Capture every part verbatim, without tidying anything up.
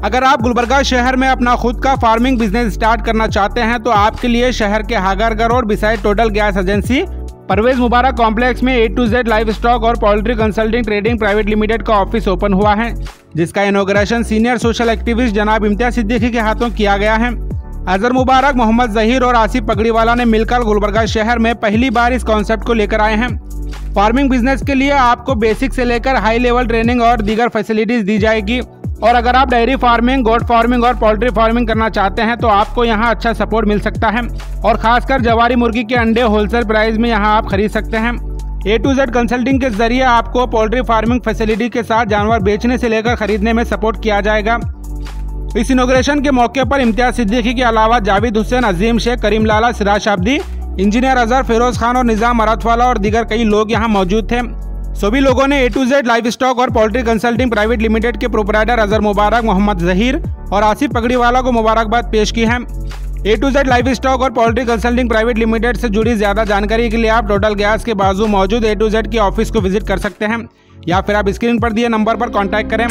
अगर आप गुलबर्गा शहर में अपना खुद का फार्मिंग बिजनेस स्टार्ट करना चाहते हैं तो आपके लिए शहर के Hagargar road beside Total gas agency Parvez Mubarak complex में A to Z livestock और poultry consulting trading private limited का ऑफिस ओपन हुआ है, जिसका इनॉग्रेशन सीनियर सोशल एक्टिविस्ट जनाब इम्तियाज सिद्दीकी के हाथों किया गया है। अजहर मुबारक, मोहम्मद जहीर और आसिफ पगड़ीवाला ने मिलकर गुलबर्गा शहर में पहली बार इस कॉन्सेप्ट को लेकर आए हैं। फार्मिंग बिजनेस के लिए आपको बेसिक से लेकर हाई लेवल ट्रेनिंग और दीगर फैसिलिटीज दी जाएगी, और अगर आप डेयरी फार्मिंग, गोट फार्मिंग और पोल्ट्री फार्मिंग करना चाहते हैं तो आपको यहां अच्छा सपोर्ट मिल सकता है, और खासकर जवारी मुर्गी के अंडे होलसेल प्राइस में यहां आप खरीद सकते हैं। ए टू जेड कंसल्टिंग के जरिए आपको पोल्ट्री फार्मिंग फैसिलिटी के साथ जानवर बेचने से लेकर खरीदने में सपोर्ट किया जाएगा। इस इनॉग्रेशन के मौके पर इम्तियाज सिद्दीकी के अलावा जावेद हुसैन, अजीम शेख, करीम लाला, सिराज शाब्दी, इंजीनियर अजहर, फिरोज खान और निजाम अराथवाला और दीगर कई लोग यहां मौजूद थे। सभी लोगों ने A to Z livestock और पोल्ट्री कंसल्टिंग प्राइवेट लिमिटेड के प्रोपराइटर अजहर मुबारक, मोहम्मद जहीर और आसिफ पगड़ीवाला को मुबारकबाद पेश की है। A to Z livestock और पोल्ट्री कंसल्टिंग प्राइवेट लिमिटेड से जुड़ी ज्यादा जानकारी के लिए आप टोटल गैस के बाजू मौजूद ए टू जेड के ऑफिस को विजिट कर सकते हैं, या फिर आप स्क्रीन पर दिए नंबर पर कॉन्टैक्ट करें।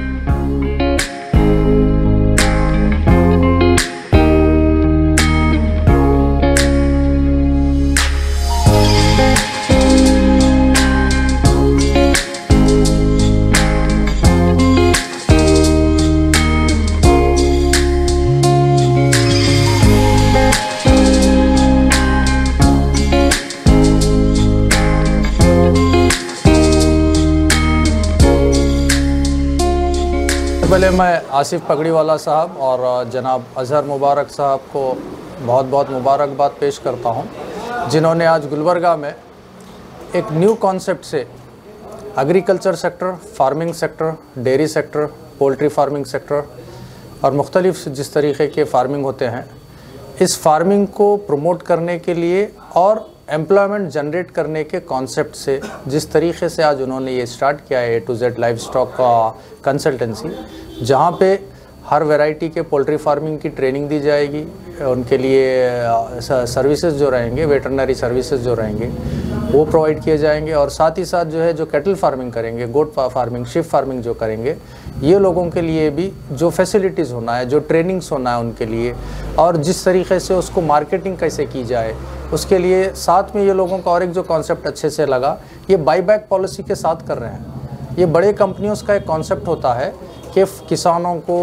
पहले मैं आसिफ पगड़ीवाला साहब और जनाब अजहर मुबारक साहब को बहुत बहुत मुबारकबाद पेश करता हूं, जिन्होंने आज गुलबर्गा में एक न्यू कॉन्सेप्ट से agriculture sector, farming sector, dairy sector, poultry farming sector और मुख्तलिफ जिस तरीके के फार्मिंग होते हैं, इस फार्मिंग को प्रमोट करने के लिए और एम्प्लॉयमेंट जनरेट करने के कॉन्सेप्ट से जिस तरीके से आज उन्होंने ये स्टार्ट किया है A to Z livestock का कंसल्टेंसी, जहाँ पे हर वैरायटी के पोल्ट्री फार्मिंग की ट्रेनिंग दी जाएगी, उनके लिए सर्विसेज जो रहेंगे, वेटरनरी सर्विसेज जो रहेंगे वो प्रोवाइड किए जाएंगे, और साथ ही साथ जो है जो कैटल फार्मिंग करेंगे, गोट फार्मिंग, शिप फार्मिंग जो करेंगे, ये लोगों के लिए भी जो फैसिलिटीज़ होना है, जो ट्रेनिंग्स होना है उनके लिए, और जिस तरीके से उसको मार्केटिंग कैसे की जाए उसके लिए साथ में ये लोगों का और एक जो कॉन्सेप्ट अच्छे से लगा, ये बाईबैक पॉलिसी के साथ कर रहे हैं। ये बड़े कंपनियों का एक कॉन्सेप्ट होता है कि किसानों को,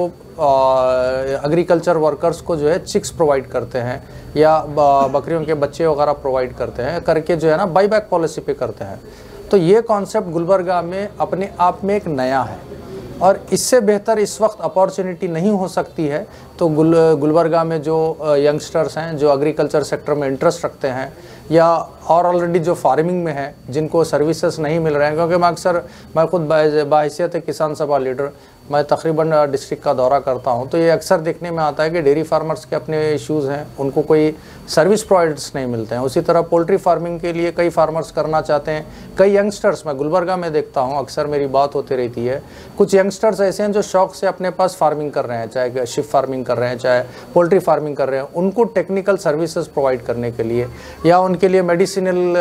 एग्रीकल्चर वर्कर्स को जो है चिक्स प्रोवाइड करते हैं या बकरियों के बच्चे वगैरह प्रोवाइड करते हैं, करके जो है ना बाईबैक पॉलिसी पे करते हैं। तो ये कॉन्सेप्ट गुलबर्गा में अपने आप में एक नया है, और इससे बेहतर इस वक्त अपॉर्चुनिटी नहीं हो सकती है। तो गुल गुलबर्गा में जो यंगस्टर्स हैं, जो एग्रीकल्चर सेक्टर में इंटरेस्ट रखते हैं, या और ऑलरेडी जो फार्मिंग में हैं, जिनको सर्विसेज नहीं मिल रहे हैं, क्योंकि मैं अक्सर मैं खुद बाहिसियत किसान सभा लीडर मैं तकरीबन डिस्ट्रिक्ट का दौरा करता हूं, तो ये अक्सर देखने में आता है कि डेयरी फार्मर्स के अपने इश्यूज़ हैं, उनको कोई सर्विस प्रोवाइडर्स नहीं मिलते हैं। उसी तरह पोल्ट्री फार्मिंग के लिए कई फार्मर्स करना चाहते हैं, कई यंगस्टर्स मैं गुलबर्गा में देखता हूं, अक्सर मेरी बात होती रहती है, कुछ यंगस्टर्स ऐसे हैं जो शौक़ से अपने पास फार्मिंग कर रहे हैं, चाहे शिप फार्मिंग कर रहे हैं, चाहे पोल्ट्री फार्मिंग कर रहे हैं, उनको टेक्निकल सर्विसेज प्रोवाइड करने के लिए या उनके लिए मेडिसिनल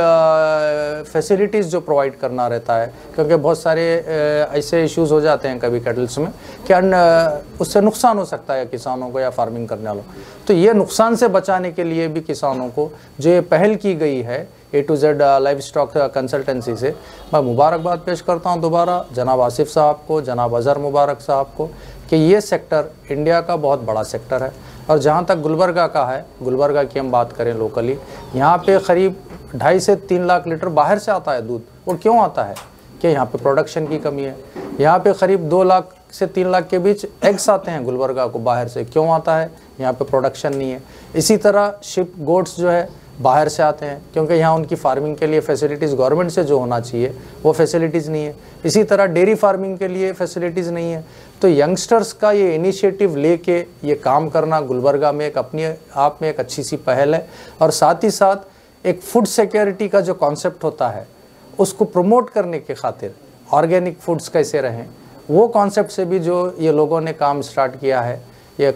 फैसिलिटीज़ जो प्रोवाइड करना रहता है, क्योंकि बहुत सारे ऐसे इश्यूज़ हो जाते हैं कभी कैटल्स में कि उससे नुकसान हो सकता है किसानों को या फार्मिंग करने वालों। तो ये नुकसान से बचाने के लिए भी किसानों को जो ये पहल की गई है A to Z livestock consultancy से, मैं मुबारकबाद पेश करता हूँ दोबारा जनाब आसिफ साहब को, जनाब अजहर मुबारक साहब को, कि ये सेक्टर इंडिया का बहुत बड़ा सेक्टर है। और जहाँ तक गुलबर्गा का है, गुलबर्गा की हम बात करें लोकली, यहाँ पे करीब ढाई से तीन लाख लीटर बाहर से आता है दूध। और क्यों आता है कि यहाँ पे प्रोडक्शन की कमी है। यहाँ पे करीब दो लाख से तीन लाख के बीच एग्स आते हैं गुलबर्गा को बाहर से। क्यों आता है? यहाँ पे प्रोडक्शन नहीं है। इसी तरह शिप गोट्स जो है बाहर से आते हैं, क्योंकि यहाँ उनकी फार्मिंग के लिए फैसिलिटीज़ गवर्नमेंट से जो होना चाहिए वो फैसिलिटीज़ नहीं है। इसी तरह डेयरी फार्मिंग के लिए फैसिलिटीज़ नहीं है। तो यंगस्टर्स का ये इनिशिएटिव लेके ये काम करना गुलबर्गा में एक अपनी आप में एक अच्छी सी पहल है। और साथ ही साथ एक फूड सिक्योरिटी का जो कॉन्सेप्ट होता है उसको प्रमोट करने के खातिर ऑर्गेनिक फूड्स कैसे रहें, वो कॉन्सेप्ट से भी जो ये लोगों ने काम स्टार्ट किया है, ये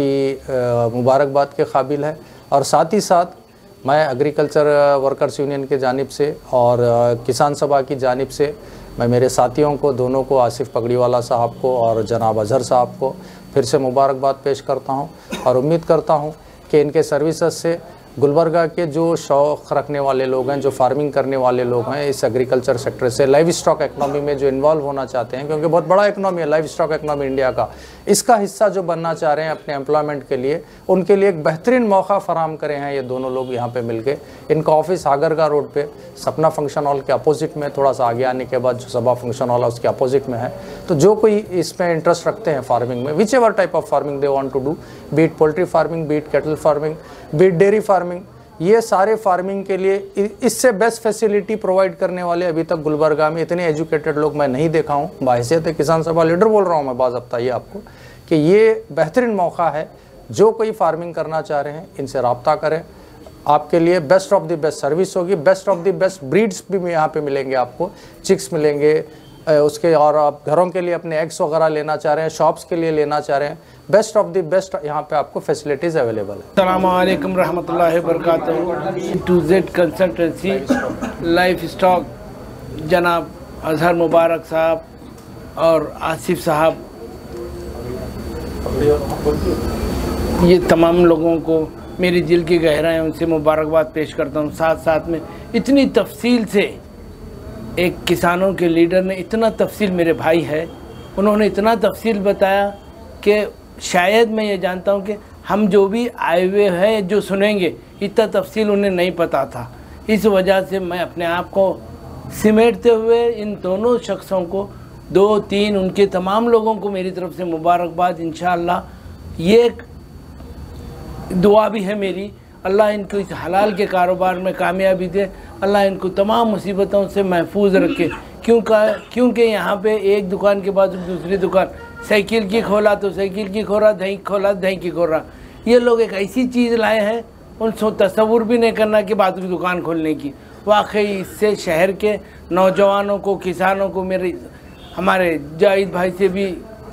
काफ़ी मुबारकबाद के काबिल है। और साथ ही साथ मैं एग्रीकल्चर वर्कर्स यूनियन के जानिब से और किसान सभा की जानिब से मैं मेरे साथियों को दोनों को, आसिफ पगड़ीवाला साहब को और जनाब अजहर साहब को फिर से मुबारकबाद पेश करता हूं और उम्मीद करता हूं कि इनके सर्विसेज से गुलबर्गा के जो शौक़ रखने वाले लोग हैं, जो फार्मिंग करने वाले लोग हैं, इस एग्रीकल्चर सेक्टर से लाइव स्टॉक इकनॉमी में जो इन्वॉल्व होना चाहते हैं, क्योंकि बहुत बड़ा इकनॉमी है लाइव स्टॉक इकनॉमी इंडिया का, इसका हिस्सा जो बनना चाह रहे हैं अपने एम्प्लॉयमेंट के लिए, उनके लिए एक बेहतरीन मौका फराम करे हैं ये दोनों लोग यहाँ पे मिलके। इनका ऑफिस हागरगा रोड पे सपना फंक्शन हॉल के अपोजिट में, थोड़ा सा आगे आने के बाद जो सभा फंक्शन हॉल है उसके अपोजिट में है। तो जो कोई इसमें इंटरेस्ट रखते हैं फार्मिंग में, whichever type of farming they want to do, be it poultry farming, be it cattle farming, be it dairy farming, ये सारे फार्मिंग के लिए इससे बेस्ट फैसिलिटी प्रोवाइड करने वाले अभी तक गुलबर्गा में इतने एजुकेटेड लोग मैं नहीं देखा हूँ। बाहिसियत किसान सभा लीडर बोल रहा हूँ मैं बाज़ाब्ता ये आपको कि ये बेहतरीन मौका है। जो कोई फार्मिंग करना चाह रहे हैं इनसे रब्ता करें, आपके लिए best of the best service होगी, best of the best breeds भी यहाँ पे मिलेंगे आपको, चिक्स मिलेंगे उसके, और आप घरों के लिए अपने एग्स वगैरह लेना चाह रहे हैं, शॉप्स के लिए लेना चाह रहे हैं, बेस्ट ऑफ द बेस्ट यहाँ पे आपको फैसिलिटीज़ अवेलेबल है। अस्सलाम वालेकुम रहमतुल्लाहि व बरकातहू। To Z consultancy life stock जनाब अजहर मुबारक साहब और आसिफ साहब, ये तमाम लोगों को मेरी दिल की गहराइयों से मुबारकबाद पेश करता हूँ। साथ साथ में इतनी तफसील से एक किसानों के लीडर ने, इतना तफसील मेरे भाई है, उन्होंने इतना तफसील बताया कि शायद मैं ये जानता हूँ कि हम जो भी आए हुए हैं जो सुनेंगे इतना तफसील उन्हें नहीं पता था। इस वजह से मैं अपने आप को सिमेटते हुए इन दोनों शख्सों को, दो तीन उनके तमाम लोगों को मेरी तरफ से मुबारकबाद। इंशाअल्लाह ये एक दुआ भी है मेरी, अल्लाह इनको इस हलाल के कारोबार में कामयाबी दे, अल्लाह इनको तमाम मुसीबतों से महफूज रखे। क्योंकि क्योंकि यहाँ पे एक दुकान के बाद दूसरी दुकान, साइकिल की खोला तो साइकिल की खोरा, दही खोला दही की खोरा, ये लोग एक ऐसी चीज़ लाए हैं उनसे तसव्वुर भी नहीं करना कि बात की दुकान खोलने की। वाकई इससे शहर के नौजवानों को, किसानों को, मेरे हमारे जाहिद भाई से भी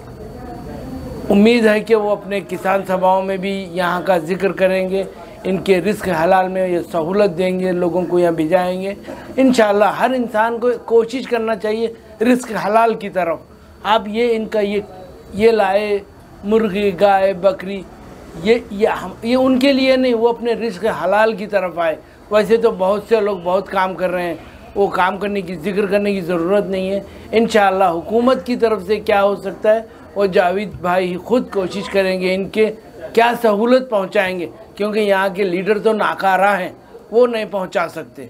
उम्मीद है कि वो अपने किसान सभाओं में भी यहाँ का जिक्र करेंगे, इनके रिस्क हलाल में ये सहूलत देंगे, लोगों को यहाँ भिजाएंगे। इंशाअल्लाह हर इंसान को कोशिश करना चाहिए रिस्क हलाल की तरफ। आप ये इनका ये ये लाए मुर्गी, गाय, बकरी, ये ये हम ये उनके लिए नहीं, वो अपने रिस्क हलाल की तरफ आए। वैसे तो बहुत से लोग बहुत काम कर रहे हैं, वो काम करने की जिक्र करने की ज़रूरत नहीं है। इंशाअल्लाह हुकूमत की तरफ से क्या हो सकता है वो जावेद भाई खुद कोशिश करेंगे, इनके क्या सहूलत पहुंचाएंगे, क्योंकि यहाँ के लीडर तो नाकारा हैं, वो नहीं पहुंचा सकते।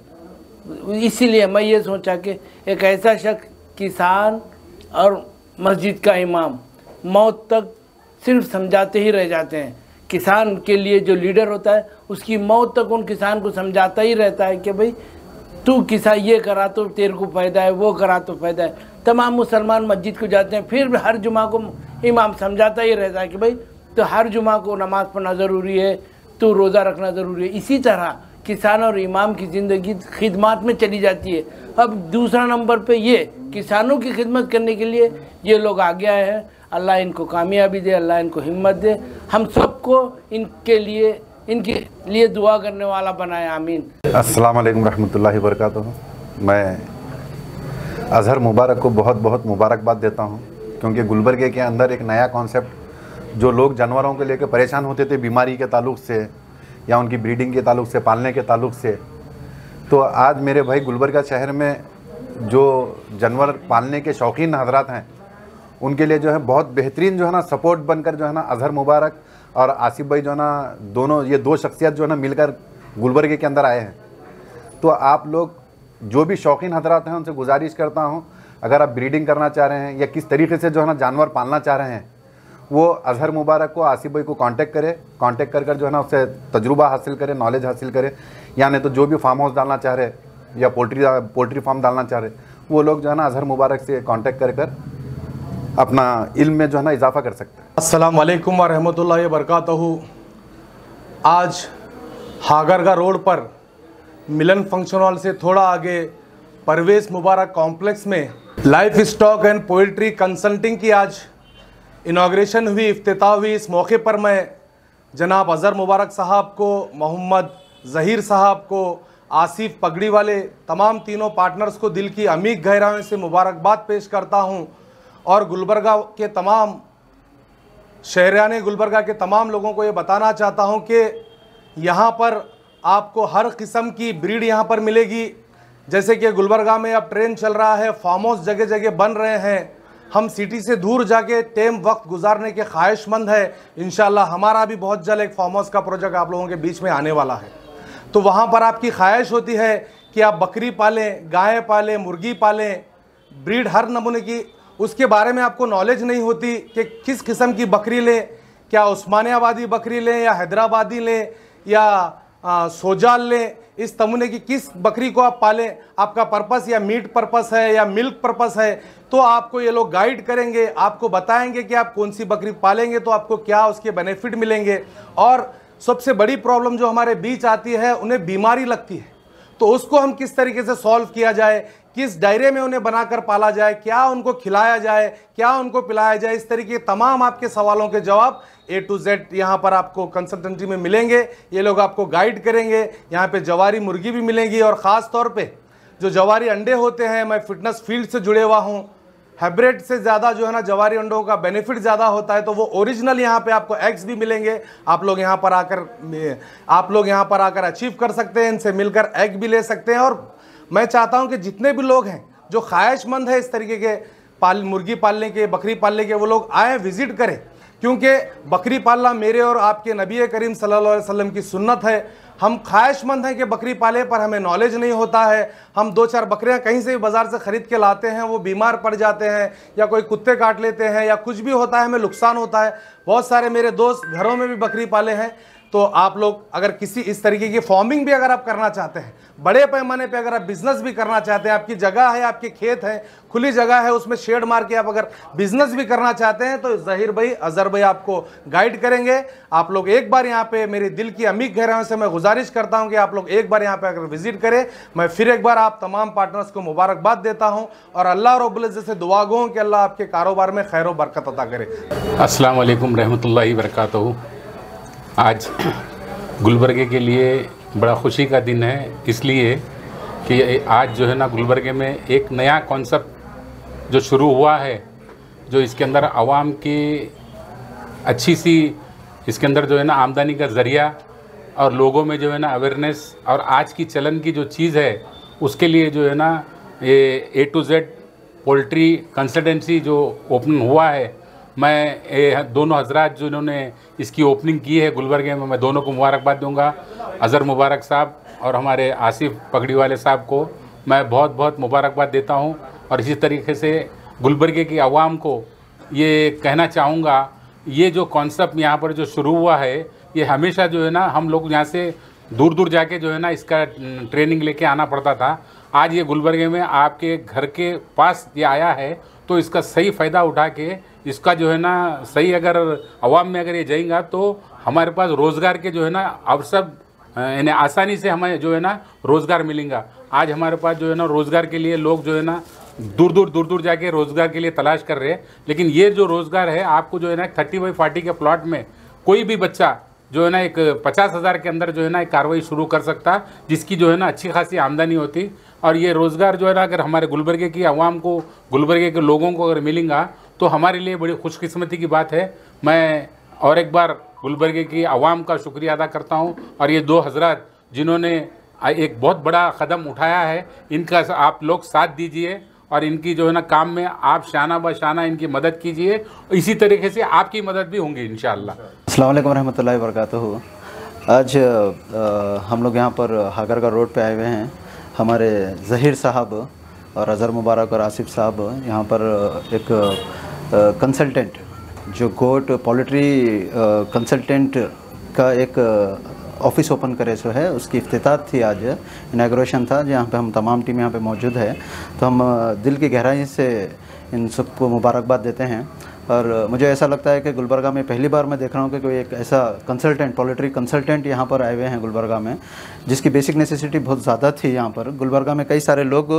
इसीलिए मैं ये सोचा कि एक ऐसा शख्स, किसान और मस्जिद का इमाम, मौत तक सिर्फ समझाते ही रह जाते हैं। किसान के लिए जो लीडर होता है उसकी मौत तक उन किसान को समझाता ही रहता है कि भाई तू किसान ये करा तो तेरे को फ़ायदा है, वो करा तो फ़ायदा है। तमाम मुसलमान मस्जिद को जाते हैं, फिर भी हर जुमा को इमाम समझाता ही रहता है कि भाई तो हर जुमा को नमाज़ पढ़ना ज़रूरी है, तो रोज़ा रखना ज़रूरी है। इसी तरह किसान और इमाम की ज़िंदगी खिदमत में चली जाती है। अब दूसरा नंबर पे ये किसानों की खिदमत करने के लिए ये लोग आगे आए हैं। अल्लाह इनको कामयाबी दे, अल्लाह इनको हिम्मत दे, हम सबको इनके लिए इनके लिए दुआ करने वाला बनाए, आमीन। अस्सलाम वालेकुम रहमतुल्लाहि व बरकातहू। मैं अजहर मुबारक को बहुत बहुत मुबारकबाद देता हूँ, क्योंकि गुलबर्गे के अंदर एक नया कॉन्सेप्ट, जो लोग जानवरों को लेकर परेशान होते थे बीमारी के ताल्लुक से या उनकी ब्रीडिंग के ताल्लुक से, पालने के ताल्लुक से, तो आज मेरे भाई गुलबर्गा शहर में जो जानवर पालने के शौकीन हजरात हैं उनके लिए जो है बहुत बेहतरीन जो है ना सपोर्ट बनकर जो है ना अजहर मुबारक और आसिफ भाई जो है ना, दोनों ये दो शख्सियत जो है ना मिलकर गुलबर्गे के अंदर आए हैं। तो आप लोग जो भी शौकीन हजरात हैं उनसे गुजारिश करता हूं, अगर आप ब्रीडिंग करना चाह रहे हैं या किस तरीके से जो है ना जानवर पालना चाह रहे हैं, वो अजहर मुबारक को, आसिफ भाई को कांटेक्ट करें। कांटेक्ट कर कर जो है ना उससे तजुर्बा हासिल करें, नॉलेज हासिल करें। या नहीं तो जो भी फार्म हाउस डालना चाह रहे या पोल्ट्री पोल्ट्री फार्म डालना चाह रहे, वो लोग जो है ना अजहर मुबारक से कांटेक्ट कर कर अपना इल्म में जो है ना इजाफा कर सकते हैं। अस्सलाम वालेकुम व रहमतुल्लाहि व बरकातहू। आज हागरगा रोड पर मिलन फंक्शन हॉल से थोड़ा आगे परवेज़ मुबारक कॉम्प्लेक्स में life stock and poultry consulting की आज इनाग्रेशन हुई, इफ्तिताह हुई। इस मौके पर मैं जनाब अजहर मुबारक साहब को, मोहम्मद ज़हीर साहब को, आसिफ पगड़ी वाले तमाम तीनों पार्टनर्स को दिल की अमीर गहराइयों से मुबारकबाद पेश करता हूं और गुलबर्गा के तमाम शहराने गुलबर्गा के तमाम लोगों को ये बताना चाहता हूं कि यहाँ पर आपको हर किस्म की ब्रीड यहाँ पर मिलेगी। जैसे कि गुलबर्गा में अब ट्रेंड चल रहा है, फार्म हाउस जगह जगह बन रहे हैं, हम सिटी से दूर जाके टेम वक्त गुजारने के ख्वाहिशमंद है। इंशाल्लाह हमारा भी बहुत जल्द एक फार्म हाउस का प्रोजेक्ट आप लोगों के बीच में आने वाला है। तो वहाँ पर आपकी ख्वाहिश होती है कि आप बकरी पालें, गाय पालें, मुर्गी पालें, ब्रीड हर नमूने की, उसके बारे में आपको नॉलेज नहीं होती कि किस किस्म की बकरी लें, क्या उस्मानियाबादी बकरी लें या हैदराबादी लें या आ, सोजाल लें, इस नमूने की किस बकरी को आप पालें, आपका पर्पस या मीट पर्पस है या मिल्क पर्पस है, तो आपको ये लोग गाइड करेंगे, आपको बताएंगे कि आप कौन सी बकरी पालेंगे तो आपको क्या उसके बेनिफिट मिलेंगे। और सबसे बड़ी प्रॉब्लम जो हमारे बीच आती है, उन्हें बीमारी लगती है, तो उसको हम किस तरीके से सॉल्व किया जाए, किस दायरे में उन्हें बनाकर पाला जाए, क्या उनको खिलाया जाए, क्या उनको पिलाया जाए, इस तरीके के तमाम आपके सवालों के जवाब ए टू जेड यहाँ पर आपको कंसल्टेंसी में मिलेंगे। ये लोग आपको गाइड करेंगे। यहाँ पे जवारी मुर्गी भी मिलेंगी और ख़ास तौर पे जो जवारी अंडे होते हैं, मैं फिटनेस फील्ड से जुड़े हुआ हूँ, हाइब्रिड से ज़्यादा जो है ना जवारी अंडों का बेनिफिट ज़्यादा होता है, तो वो ओरिजिनल यहाँ पे आपको एग्स भी मिलेंगे। आप लोग यहाँ पर आकर आप लोग यहाँ पर आकर अचीव कर सकते हैं, इनसे मिलकर एग भी ले सकते हैं। और मैं चाहता हूँ कि जितने भी लोग हैं जो ख्वाहिशमंद है इस तरीके के पाल मुर्गी पालने के, बकरी पालने के, वो लोग आए, विजिट करें, क्योंकि बकरी पालना मेरे और आपके नबी करीम सल्लल्लाहु अलैहि वसल्लम की सुन्नत है। हम ख्वाहिशमंद हैं कि बकरी पाले, पर हमें नॉलेज नहीं होता है। हम दो चार बकरियां कहीं से भी बाज़ार से ख़रीद के लाते हैं, वो बीमार पड़ जाते हैं या कोई कुत्ते काट लेते हैं या कुछ भी होता है, हमें नुकसान होता है। बहुत सारे मेरे दोस्त घरों में भी बकरी पाले हैं। तो आप लोग अगर किसी इस तरीके की फार्मिंग भी अगर आप करना चाहते हैं, बड़े पैमाने पे अगर आप बिज़नेस भी करना चाहते हैं, आपकी जगह है, आपके खेत हैं, खुली जगह है, उसमें शेड मार के आप अगर बिज़नेस भी करना चाहते हैं, तो ज़हीर भाई, अज़हर भाई आपको गाइड करेंगे। आप लोग एक बार यहाँ पे मेरे दिल की अमीर गहराइयों से मैं गुजारिश करता हूँ कि आप लोग एक बार यहाँ पे अगर विजिट करें। मैं फिर एक बार आप तमाम पार्टनर्स को मुबारकबाद देता हूँ और अल्लाह रब्बुल इज़्ज़त से दुआ गो कि अल्लाह आपके कारोबार में खैर व बरकत अता करे। अस्सलाम वालेकुम रहमतुल्लाहि व बरकातहू। आज गुलबर्गे के लिए बड़ा खुशी का दिन है, इसलिए कि आज जो है ना गुलबर्गे में एक नया कॉन्सेप्ट जो शुरू हुआ है, जो इसके अंदर आवाम की अच्छी सी इसके अंदर जो है ना आमदनी का ज़रिया और लोगों में जो है ना अवेयरनेस और आज की चलन की जो चीज़ है उसके लिए जो है ना ये A to Z poultry consultancy जो ओपन हुआ है, मैं ए, दोनों हजरात जो इन्होंने इसकी ओपनिंग की है गुलबर्गे में, मैं दोनों को मुबारकबाद दूंगा। अज़हर मुबारक साहब और हमारे आसिफ पगड़ी वाले साहब को मैं बहुत बहुत मुबारकबाद देता हूं। और इसी तरीके से गुलबर्गे की आवाम को ये कहना चाहूँगा, ये जो कॉन्सेप्ट यहाँ पर जो शुरू हुआ है, ये हमेशा जो है ना हम लोग यहाँ से दूर दूर जाके जो है ना इसका ट्रेनिंग लेके आना पड़ता था। आज ये गुलबर्गे में आपके घर के पास ये आया है, तो इसका सही फ़ायदा उठा के इसका जो है ना सही अगर आवाम में अगर ये जाएगा तो हमारे पास रोज़गार के जो है ना अवसर यानी आसानी से हमें जो है ना रोज़गार मिलेगा। आज हमारे पास जो है ना रोज़गार के लिए लोग जो है ना दूर दूर दूर दूर जाके रोज़गार के लिए तलाश कर रहे हैं, लेकिन ये जो रोज़गार है आपको जो है ना थर्टी बाई फोर्टी के प्लॉट में कोई भी बच्चा जो है ना एक पचास हज़ार के अंदर जो है ना एक कार्रवाई शुरू कर सकता, जिसकी जो है ना अच्छी खासी आमदनी होती। और ये रोज़गार जो है ना अगर हमारे गुलबर्गे की आवाम को, गुलबर्गे के लोगों को अगर मिलेगा तो हमारे लिए बड़ी खुशकिस्मती की बात है। मैं और एक बार गुलबर्गे की आवाम का शुक्रिया अदा करता हूँ और ये दो हजरात जिन्होंने एक बहुत बड़ा कदम उठाया है, इनका आप लोग साथ दीजिए और इनकी जो है ना काम में आप शाना ब शाना इनकी मदद कीजिए। इसी तरीके से आपकी मदद भी होंगी इंशाअल्लाह। अस्सलाम वालेकुम रहमतुल्लाहि व बरकातहू। आज आ, हम लोग यहाँ पर हागरगा रोड पे आए हुए हैं। हमारे ज़हीर साहब और अज़हर मुबारक और आसिफ साहब यहाँ पर एक कंसल्टेंट जो गोट पोल्ट्री कंसल्टेंट का एक ऑफिस ओपन करे सो है, उसकी इफ्तिताह थी, आज इनाग्रेशन था, जहाँ पे हम तमाम टीम यहाँ पे मौजूद है। तो हम दिल की गहराई से इन सबको मुबारकबाद देते हैं। और मुझे ऐसा लगता है कि गुलबर्गा में पहली बार मैं देख रहा हूँ कि कोई एक ऐसा कंसल्टेंट, पोल्ट्री कंसल्टेंट यहाँ पर आए हुए हैं गुलबर्गा में, जिसकी बेसिक नेसेसिटी बहुत ज़्यादा थी। यहाँ पर गुलबर्गा में कई सारे लोग,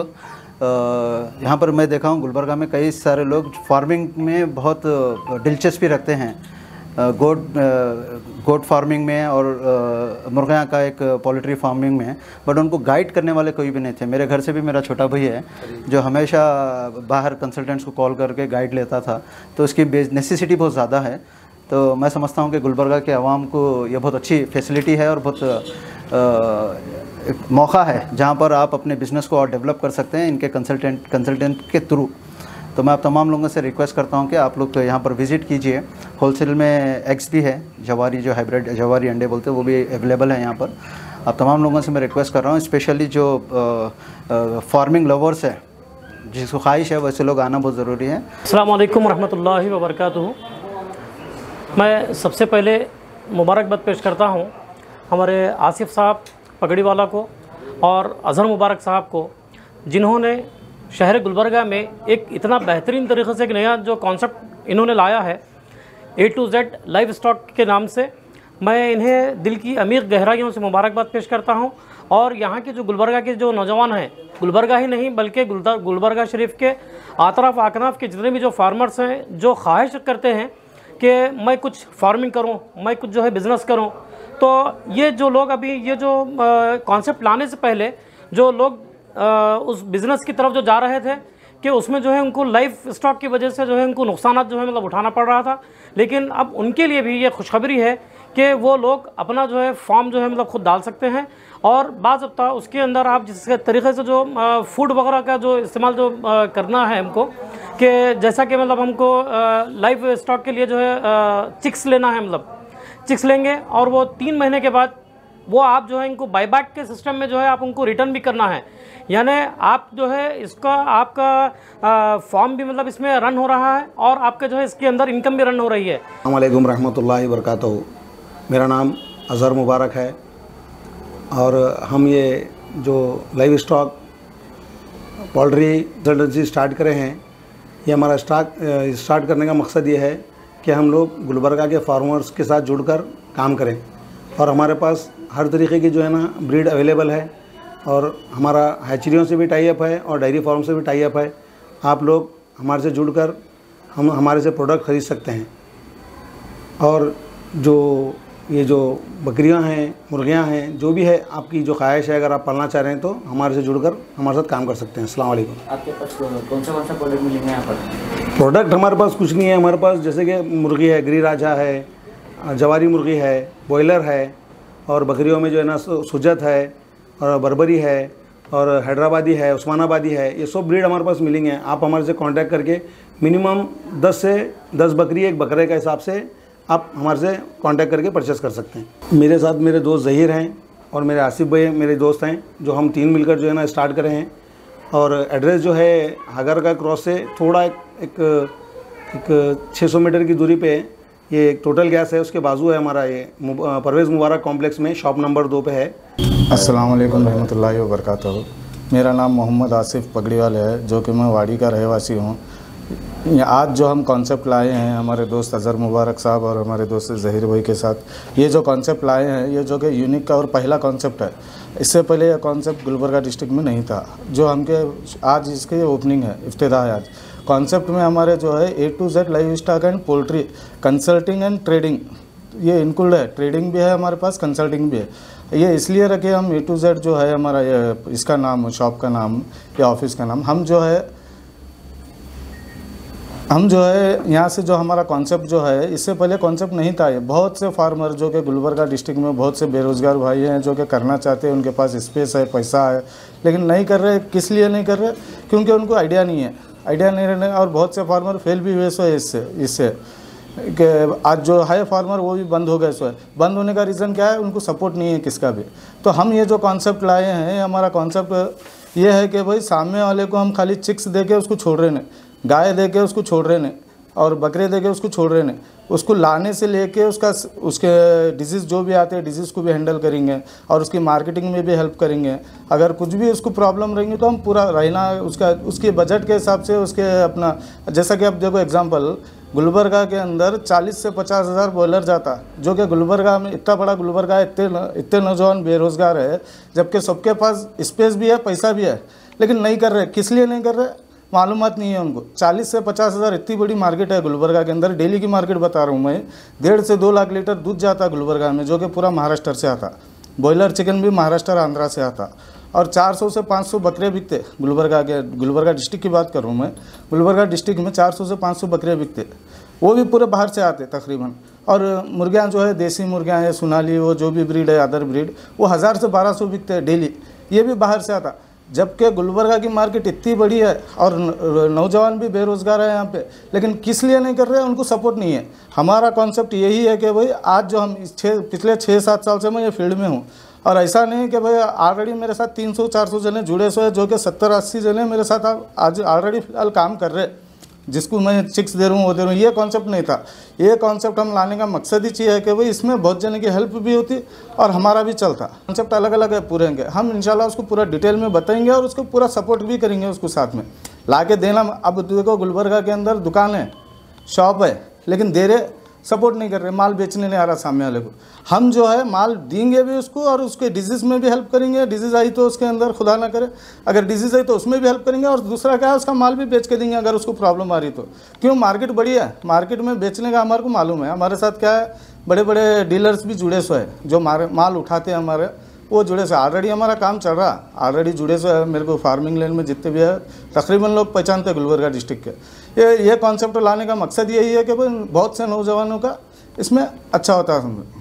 यहाँ पर मैं देखा हूँ गुलबर्गा में कई सारे लोग फार्मिंग में बहुत दिलचस्पी रखते हैं, गोट गोट फार्मिंग में और मुर्गियाँ का एक पोल्ट्री फार्मिंग में, बट उनको गाइड करने वाले कोई भी नहीं थे। मेरे घर से भी मेरा छोटा भाई है जो हमेशा बाहर कंसल्टेंट्स को कॉल करके गाइड लेता था, तो उसकी नेसेसिटी बहुत ज़्यादा है। तो मैं समझता हूँ कि गुलबर्गा के आवाम को ये बहुत अच्छी फैसिलिटी है और बहुत एक मौका है जहाँ पर आप अपने बिज़नेस को और डेवलप कर सकते हैं इनके कंसल्टेंट कंसल्टेंट के थ्रू। तो मैं आप तमाम लोगों से रिक्वेस्ट करता हूं कि आप लोग तो यहाँ पर विज़िट कीजिए। होलसेल में एग्स भी है, जवारी जो हाइब्रिड जवारी अंडे बोलते हैं वो भी अवेलेबल है यहाँ पर। आप तमाम लोगों से मैं रिक्वेस्ट कर रहा हूँ, स्पेशली जो फार्मिंग लवर्स है, जिसको ख्वाहिश है वैसे लोग आना बहुत ज़रूरी है। अस्सलाम वालेकुम रहमतुल्लाहि व बरकातुहू। मैं सबसे पहले मुबारकबाद पेश करता हूँ हमारे आसिफ साहब पगड़ी वाला को और अज़हर मुबारक साहब को, जिन्होंने शहर गुलबर्गा में एक इतना बेहतरीन तरीक़े से एक नया जो कॉन्सेप्ट इन्होंने लाया है A to Z livestock के नाम से। मैं इन्हें दिल की अमीर गहराइयों से मुबारकबाद पेश करता हूं। और यहाँ के जो गुलबर्गा के जो नौजवान हैं, गुलबर्गा ही नहीं बल्कि गुलबर्गा शरीफ के आतराफ आकनाफ के जितने भी जो फार्मर्स हैं, जो ख्वाहिश करते हैं कि मैं कुछ फार्मिंग करूँ, मैं कुछ जो है बिज़नेस करूँ, तो ये जो लोग अभी ये जो कॉन्सेप्ट लाने से पहले जो लोग आ, उस बिज़नेस की तरफ जो जा रहे थे कि उसमें जो है उनको लाइफ स्टॉक की वजह से जो है उनको नुकसान जो है मतलब उठाना पड़ रहा था। लेकिन अब उनके लिए भी ये खुशखबरी है कि वो लोग अपना जो है फार्म जो है मतलब खुद डाल सकते हैं। और बाज़ वक़्त उसके अंदर आप जिस तरीके से जो फूड वगैरह का जो इस्तेमाल जो आ, करना है हमको, कि जैसा कि मतलब हमको लाइफ स्टॉक के लिए जो है चिक्स लेना है, मतलब चिक्स लेंगे और वो तीन महीने के बाद वो आप जो है इनको बाईबैक के सिस्टम में जो है आप उनको रिटर्न भी करना है। यानी आप जो है इसका आपका फॉर्म भी मतलब इसमें रन हो रहा है और आपके जो है इसके अंदर इनकम भी रन हो रही है। अस्सलाम वालेकुम रहमतुल्लाहि व बरकातहू। मेरा नाम अज़हर मुबारक है और हम ये जो livestock poultry industry start करे हैं, ये हमारा स्टार्ट स्टार्ट करने का मकसद ये है कि हम लोग गुलबर्गा के फार्मर्स के साथ जुड़कर काम करें। और हमारे पास हर तरीके की जो है ना ब्रीड अवेलेबल है और हमारा हैचरियों से भी टाई अप है और डेयरी फार्म से भी टाई अप है। आप लोग हमारे से जुड़कर हम हमारे से प्रोडक्ट ख़रीद सकते हैं। और जो ये जो बकरियां हैं, मुर्गियां हैं, जो भी है आपकी जो ख्वाहिश है, अगर आप पालना चाह रहे हैं तो हमारे से जुड़कर हमारे साथ काम कर सकते हैं। अस्सलाम वालेकुम। आपके पास कौन सा कौन सा प्रोडक्ट मिलेंगे यहाँ पर? प्रोडक्ट हमारे पास कुछ नहीं है। हमारे पास जैसे कि मुर्गी है, गिरिराजा है, जवारी मुर्गी है, बॉयलर है, और बकरियों में जो है ना सुजत है और बर्बरी है और हैदराबादी है, उस्मानाबादी है, ये सब ब्रीड हमारे पास मिलेंगे। आप हमारे से कांटेक्ट करके मिनिमम दस से दस बकरी एक बकरे के हिसाब से आप हमारे से कांटेक्ट करके परचेस कर सकते हैं। मेरे साथ मेरे दोस्त ज़हीर हैं और मेरे आसिफ भाई मेरे दोस्त हैं, जो हम तीन मिलकर जो है ना स्टार्ट करे हैं। और एड्रेस जो है हागर का क्रॉस से थोड़ा एक एक, एक छः सौ मीटर की दूरी पे ये एक टोटल गैस है, उसके बाजू है हमारा ये परवेज़ मुबारक कॉम्प्लेक्स में शॉप नंबर दो पे है। अस्सलाम वालेकुम रहमतुल्लाहि व बरकातहू। मेरा नाम मोहम्मद आसिफ पगड़ीवाल है, जो कि मैं वाड़ी का रहवासी हूँ। आज जो हम कॉन्सेप्ट लाए हैं हमारे दोस्त अज़हर मुबारक साहब और हमारे दोस्त ज़हीर भाई के साथ, ये जो कॉन्सेप्ट लाए हैं ये जो कि यूनिक का और पहला कॉन्सेप्ट है। इससे पहले यह कॉन्सेप्ट गुलबर्गा डिस्ट्रिक्ट में नहीं था, जो हमके आज इसके ओपनिंग है, इफ्तिताह है आज। कॉन्सेप्ट में हमारे जो है A to Z livestock and poultry consulting and trading ये इंक्लूड है। ट्रेडिंग भी है हमारे पास, कंसल्टिंग भी है। ये इसलिए रखे हम ए टू जेड जो है हमारा ये इसका नाम, शॉप का नाम या ऑफिस का नाम। हम जो है हम जो है यहाँ से जो हमारा कॉन्सेप्ट जो है, इससे पहले कॉन्सेप्ट नहीं था। ये बहुत से फार्मर जो कि गुलबर्गा डिस्ट्रिक्ट में बहुत से बेरोज़गार भाई हैं जो कि करना चाहते हैं, उनके पास स्पेस है, पैसा है, लेकिन नहीं कर रहे। किस लिए नहीं कर रहे? क्योंकि उनको आइडिया नहीं है। आइडिया नहीं रहने और बहुत से फार्मर फेल भी हुए सो है इससे इससे कि आज जो है फार्मर वो भी बंद हो गए सो है। बंद होने का रीज़न क्या है? उनको सपोर्ट नहीं है किसका भी। तो हम ये जो कॉन्सेप्ट लाए हैं, हमारा कॉन्सेप्ट ये है कि भाई सामने वाले को हम खाली चिक्स दे के उसको छोड़ रहे नहीं, गाय दे के उसको छोड़ रहे नहीं, और बकरे दे के उसको छोड़ रहे नहीं। उसको लाने से लेके उसका उसके डिजीज़ जो भी आते हैं डिजीज़ को भी हैंडल करेंगे और उसकी मार्केटिंग में भी हेल्प करेंगे। अगर कुछ भी उसको प्रॉब्लम रहेंगी तो हम पूरा रहना उसका उसके बजट के हिसाब से उसके अपना, जैसा कि अब देखो एग्जांपल, गुलबर्गा के अंदर चालीस से पचास हज़ार बॉयलर जाता, जो कि गुलबर्गा में इतना बड़ा गुलबर्गा है, इतने इतने नौजवान बेरोज़गार है, जबकि सबके पास स्पेस भी है, पैसा भी है, लेकिन नहीं कर रहे। किस लिए नहीं कर रहे? मालूमात नहीं है उनको। चालीस से पचास हज़ार इतनी बड़ी मार्केट है गुलबर्गा के अंदर, डेली की मार्केट बता रहा हूँ मैं। डेढ़ से दो लाख लीटर दूध जाता है गुलबर्गा में, जो कि पूरा महाराष्ट्र से आता। बॉयलर चिकन भी महाराष्ट्र आंध्रा से आता। और चार सौ से पाँच सौ बकरे बिकते गुलबर्गा के। गुलबर्गा डिस्ट्रिक्ट की बात करूँ मैं, गुलबर्गा डिस्ट्रिक्ट में चार सौ से पाँच सौ बकरे बिकते, वो भी पूरे बाहर से आते तकरीबन। और मुर्गियाँ जो है देसी मुर्गियाँ है, सोनाली, वो जो भी ब्रीड है अदर ब्रीड, वो हज़ार से बारह सौ बिकते हैं डेली, ये भी बाहर से आता। जबकि गुलबर्गा की मार्केट इतनी बड़ी है और नौजवान भी बेरोज़गार है यहाँ पे, लेकिन किस लिए नहीं कर रहे हैं, उनको सपोर्ट नहीं है। हमारा कॉन्सेप्ट यही है कि भाई आज जो हम छः पिछले छः सात साल से मैं ये फील्ड में हूँ, और ऐसा नहीं कि भाई ऑलरेडी मेरे साथ तीन सौ चार सौ जने जुड़े सो है, जो कि सत्तर अस्सी जने मेरे साथ आज ऑलरेडी फिलहाल काम कर रहे, जिसको मैं चिक्स दे रहा हूँ वो दे रहा हूँ। ये कॉन्सेप्ट नहीं था। ये कॉन्सेप्ट हम लाने का मकसद ही ये है कि भाई इसमें बहुत जने की हेल्प भी होती और हमारा भी चलता। कॉन्सेप्ट अलग अलग है पूरे के, हम इंशाल्लाह उसको पूरा डिटेल में बताएंगे और उसको पूरा सपोर्ट भी करेंगे उसको साथ में ला के देना। अब देखो गुलबर्गा के अंदर दुकान है, शॉप है, लेकिन दे रहे सपोर्ट नहीं कर रहे, माल बेचने नहीं आ रहा सामने वाले को। हम जो है माल देंगे भी उसको और उसके डिजीज़ में भी हेल्प करेंगे। डिजीज़ आई तो उसके अंदर खुदा ना करे, अगर डिजीज़ आई तो उसमें भी हेल्प करेंगे, और दूसरा क्या है उसका माल भी बेच के देंगे अगर उसको प्रॉब्लम आ रही तो। क्यों, मार्केट बड़ी है, मार्केट में बेचने का हमारे को मालूम है। हमारे साथ क्या है, बड़े बड़े डीलर्स भी जुड़े सो है, जो माल उठाते हैं हमारे, वो जुड़े से ऑलरेडी हमारा काम चल रहा है, ऑलरेडी जुड़े से है। मेरे को फार्मिंग लाइन में जितने भी है तकरीबन लोग पहचानते हैं गुलबर्गा डिस्ट्रिक्ट के। ये ये कॉन्सेप्ट लाने का मकसद यही है कि भाई बहुत से नौजवानों का इसमें अच्छा होता है।